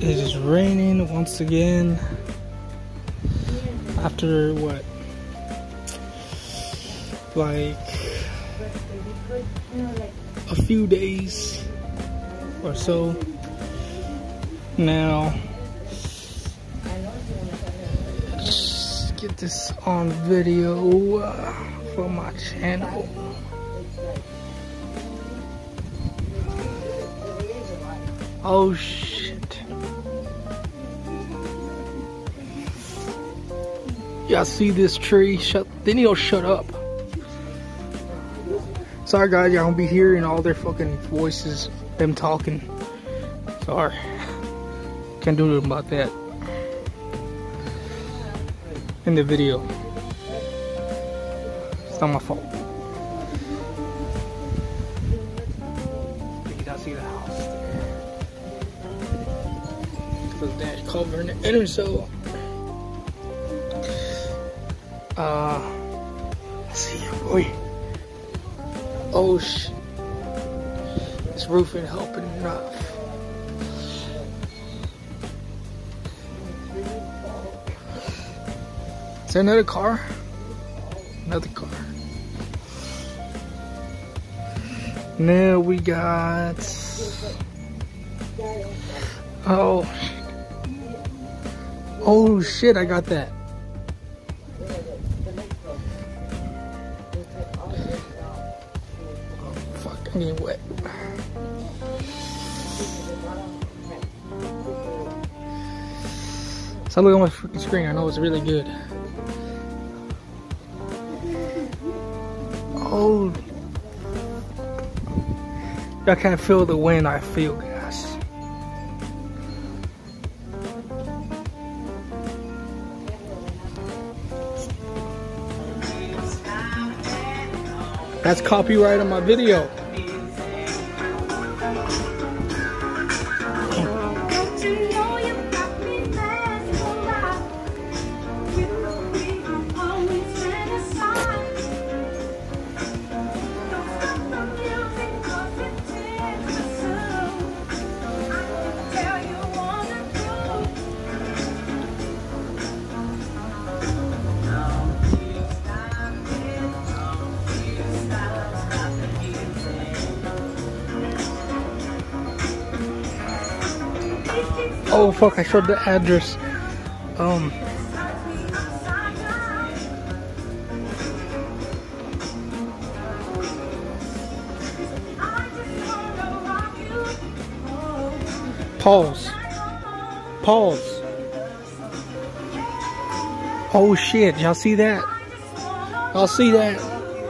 It is raining once again. After what? Like a few days or so. Now, let's get this on video for my channel. Oh shit. Y'all see this tree? They need to shut up. Sorry guys, y'all gonna be hearing all their fucking voices, them talking. Sorry. Can't do nothing about that. In the video. It's not my fault. You can see the house there. The dash cover in the inner so. Let's see, boy. Oh shit. This roof ain't helping enough. Is there another car? Another car. Now we got. Oh shit, I got that. Oh fuck, I'm getting wet. So I look at my freaking screen, I know it's really good. Oh, y'all can't feel the wind I feel, guys. That's copyright on my video. Oh fuck, I showed the address. Pause. Pause. Oh shit, y'all see that? Y'all see that?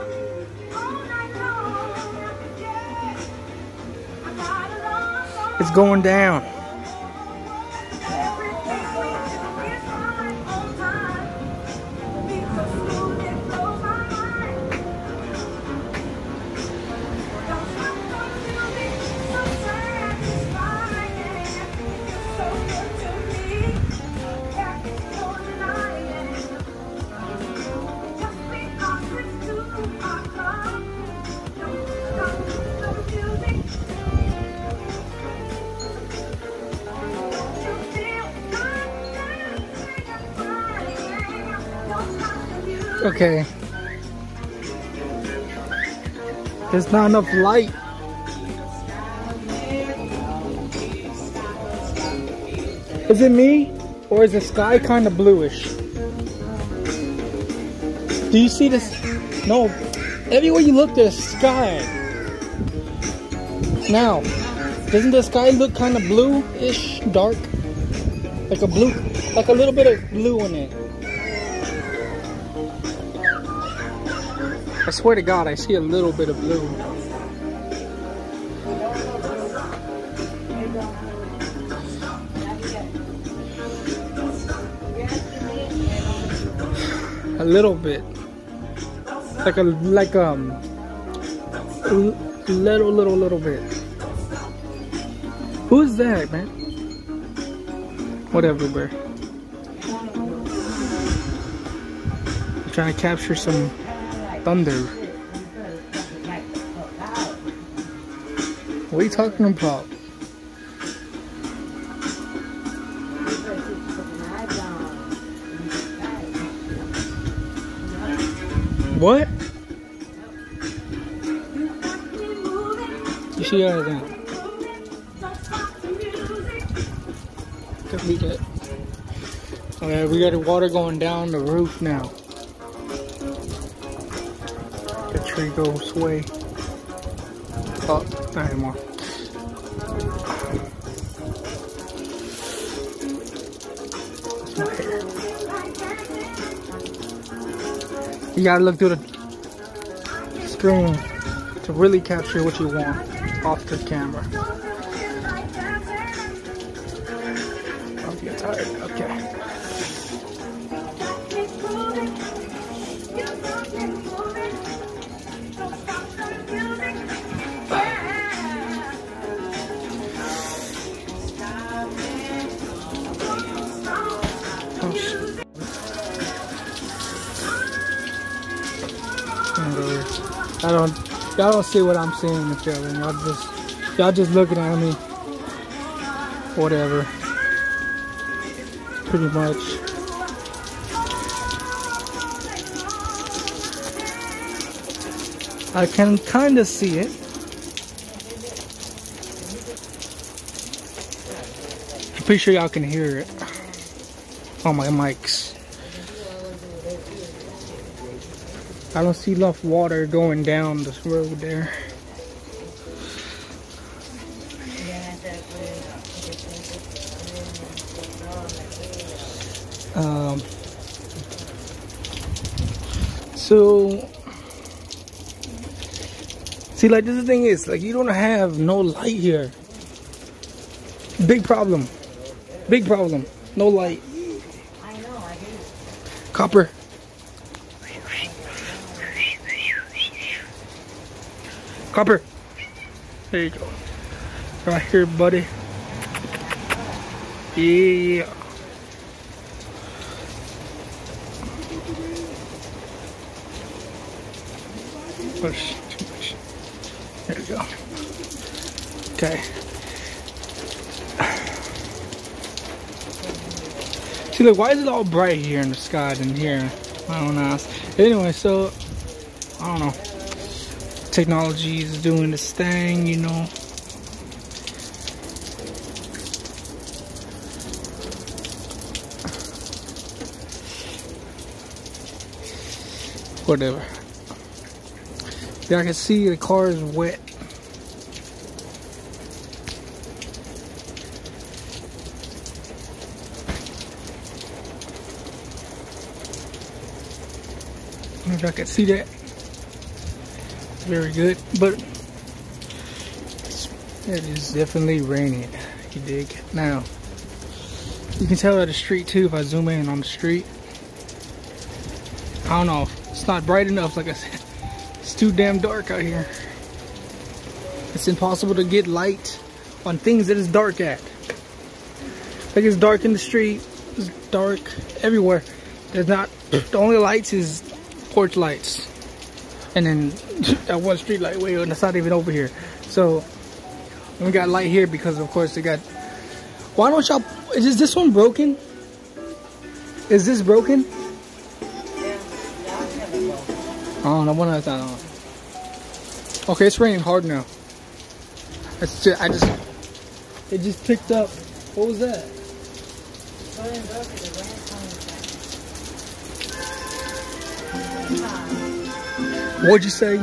It's going down. Okay. There's not enough light. Is it me? Or is the sky kind of bluish? Do you see this? No. Everywhere you look, there's sky. Now, doesn't the sky look kind of blue-ish, dark? Like a blue, like a little bit of blue in it. I swear to God, I see a little bit of blue. A little bit. Like a little bit. Who's that, man? Whatever, bro. I'm trying to capture some thunder. What are you talking about? What? You see how that? Could be that. Okay, we got the water going down the roof now. The tree goes away. Oh, not anymore. That's my hair. You gotta look through the screen to really capture what you want off the camera. Oh, you're tired. Okay. Y'all don't see what I'm seeing and feeling. Y'all just looking at me. Whatever. Pretty much. I can kind of see it. I'm pretty sure y'all can hear it on my mics. I don't see enough water going down this road there. So see, like, this thing is like, you don't have no light here. Big problem. Big problem. No light. I know, I do. Copper. Copper. There you go. Right here, buddy. Yeah. Push too much. There we go. Okay. See, look, why is it all bright here in the sky than here? I don't know. Anyway, so I don't know. Technology is doing this thing, you know. Whatever. Yeah, I can see the car is wet. I don't know if I can see that. Very good, but it is definitely raining. You dig? Now, you can tell at the street too if I zoom in on the street. I don't know. It's not bright enough, like I said. It's too damn dark out here. It's impossible to get light on things that it's dark at. Like, it's dark in the street. It's dark everywhere. There's not, the only lights is porch lights. And then that one street light way, and it's not even over here. So we got light here because, of course, they got. Why don't y'all? Is this one broken? Is this broken? Oh, no one has that on. Okay, it's raining hard now. It's just, it just picked up. What was that? What'd you say?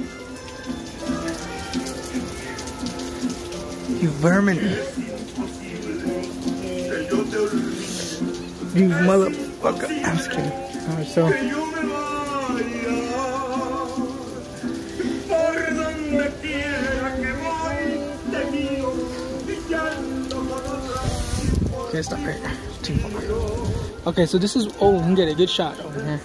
You vermin. You motherfucker. I'm just kidding. Alright, so. Okay, stop right here. It's too far. Okay, so this is. Oh, we can get a good shot over here.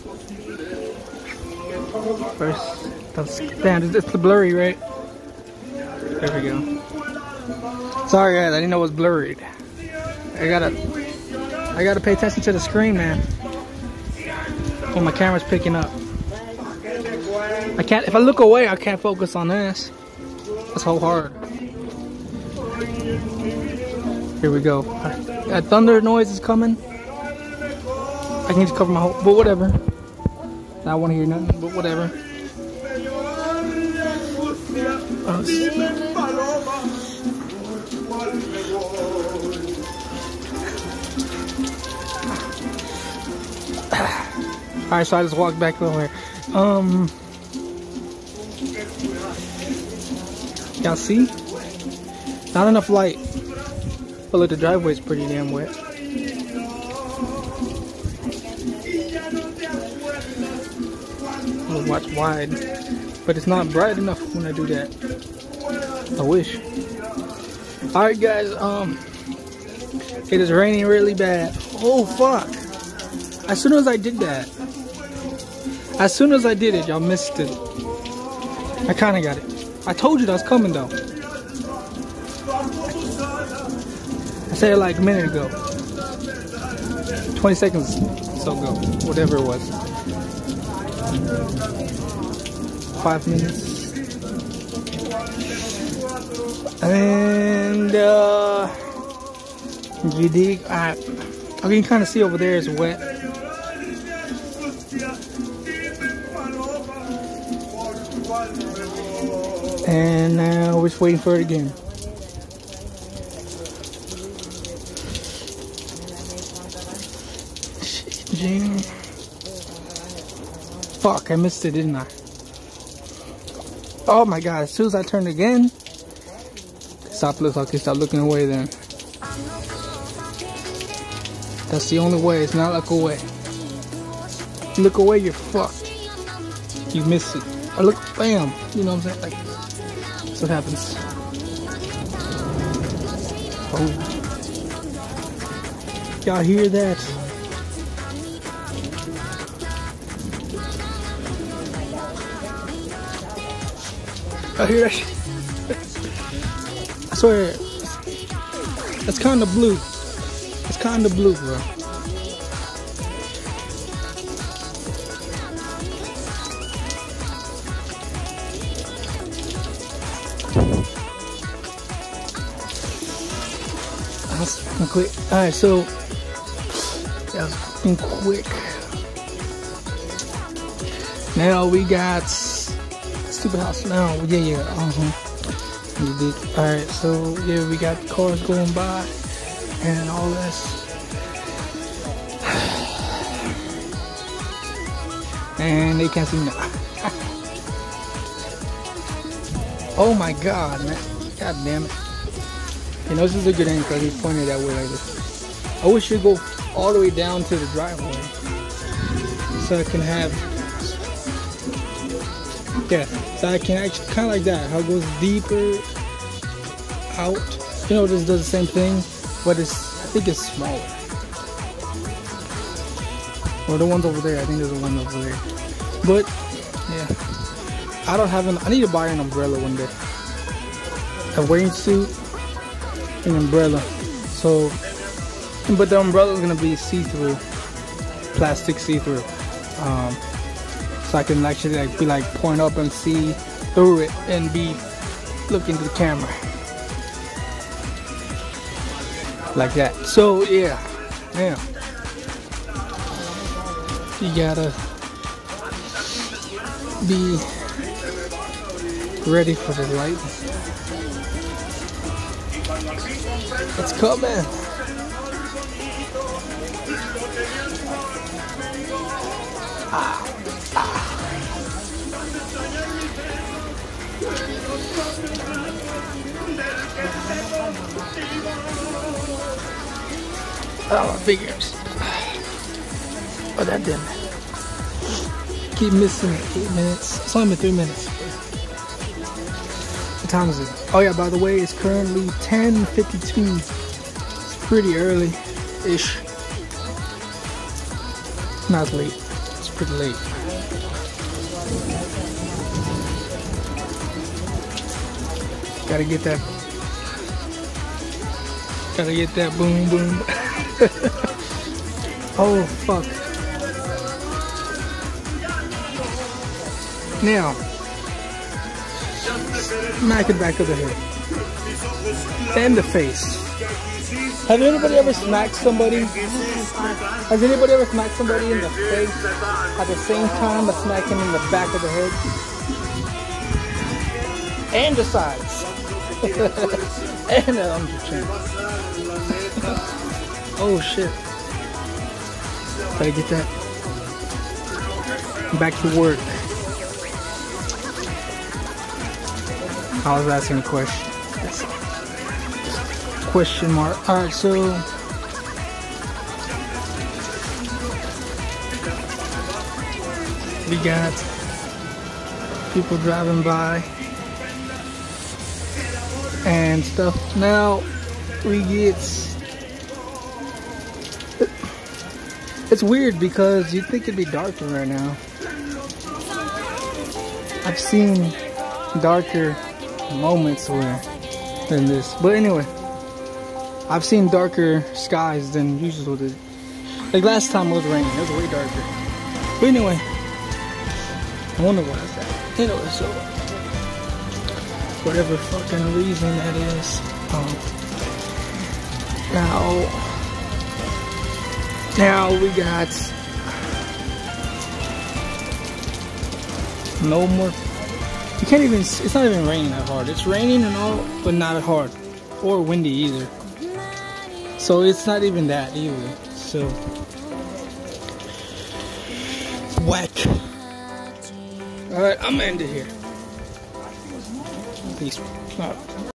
First, damn, it's blurry, right? There we go. Sorry guys, I didn't know it was blurry. I gotta pay attention to the screen, man. When my camera's picking up. I can't, if I look away, I can't focus on this. That's so hard. Here we go. That thunder noise is coming. I can just cover my whole, but whatever. I don't want to hear nothing, but whatever. Alright, so I just walked back over here. Y'all see? Not enough light. But look, the driveway's pretty damn wet. I'll watch wide. But it's not bright enough when I do that. I wish. Alright guys, it is raining really bad. Oh fuck. As soon as I did that. As soon as I did it, y'all missed it. I kinda got it. I told you that was coming though. I said it like a minute ago. 20 seconds so ago. Whatever it was. 5 minutes. And you dig? I can kind of see over there is wet. And now we're just waiting for it again. Jing. Fuck, I missed it, didn't I? Oh my god, as soon as I turned again, stop looking away then. That's the only way, it's not look away. Look away, you're fucked. You missed it. I look, bam, you know what I'm saying? Like, that's what happens. Oh. Y'all hear that? I hear that. I swear, it's kind of blue. It's kind of blue, bro. That's quick. All right, so that was fucking quick. Now we got stupid house now. Yeah. Alright, so yeah, we got cars going by and all this. And they can't see me now. Oh my god, man. God damn it. You know, this is a good angle because he's pointing that way like this. I wish you'd go all the way down to the driveway so I can have, yeah, so I can actually kind of like that, how it goes deeper out. You know, this does the same thing, but I think it's smaller. Or the ones over there, I think there's a one over there. But yeah, I need to buy an umbrella one day. A rain suit, an umbrella. So, but the umbrella is gonna be see-through, plastic see-through. So I can actually be point up and see through it and be looking to the camera like that. So yeah, you gotta be ready for the light. It's coming. Oh, my fingers. Oh, that didn't. Keep missing it. 8 minutes. It's only been 3 minutes. What time is it? Oh yeah, by the way, it's currently 10:52. It's pretty early-ish. Not late. It's pretty late. Gotta get that boom boom. Oh fuck. Now, smack it back of the head and the face. Has anybody ever smacked somebody? Has anybody ever smacked somebody in the face at the same time as smacking in the back of the head? And the sides. And the underchin. Oh shit. Gotta get that. Back to work. I was asking a question. Question mark. Alright, so we got people driving by and stuff. Now we get, it's weird because you'd think it'd be darker right now. I've seen darker moments than this, but anyway, I've seen darker skies than usual. Like last time it was raining, it was way darker. But anyway, I wonder why is that. Anyway, so whatever fucking reason that is. Now we got no more. You can't even. It's not even raining that hard. It's raining and all, but not that hard, or windy either. So it's not even that either. So whack. All right, I'm gonna end it here. Peace.